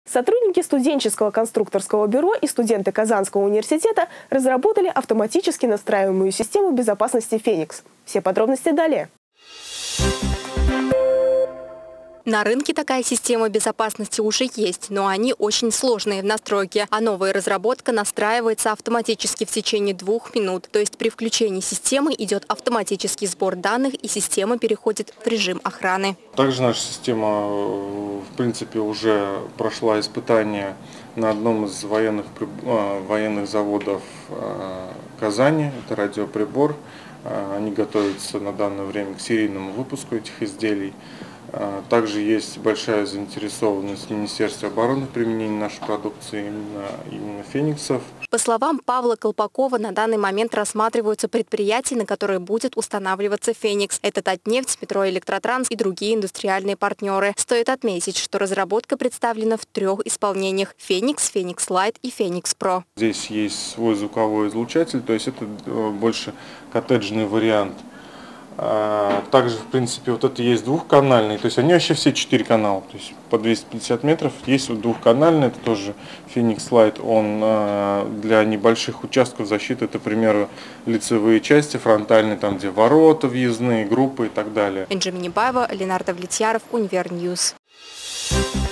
Сотрудники студенческого конструкторского бюро и студенты Казанского университета разработали автоматически настраиваемую систему безопасности «Феникс». Все подробности далее. На рынке такая система безопасности уже есть, но они очень сложные в настройке. А новая разработка настраивается автоматически в течение 2 минут. То есть при включении системы идет автоматический сбор данных и система переходит в режим охраны. Также наша система, в принципе, уже прошла испытания на одном из военных заводов Казани. Это радиоприбор. Они готовятся на данное время к серийному выпуску этих изделий. Также есть большая заинтересованность Министерства обороны в применении нашей продукции, именно «Фениксов». По словам Павла Колпакова, на данный момент рассматриваются предприятия, на которые будет устанавливаться «Феникс». Это Татнефть, Метро Электротранс и другие индустриальные партнеры. Стоит отметить, что разработка представлена в 3 исполнениях – «Феникс», «Феникс Лайт» и «Феникс Про». Здесь есть свой звуковой излучатель, то есть это больше коттеджный вариант. Также, в принципе, вот это есть двухканальный, то есть они вообще все 4 канала, то есть по 250 метров. Есть вот двухканальный, это тоже Phoenix Light, он для небольших участков защиты, это, к примеру, лицевые части, фронтальные, там где ворота въездные, группы и так далее. Энджи Минибаева, Ленардо Влетьяров, Универньюз.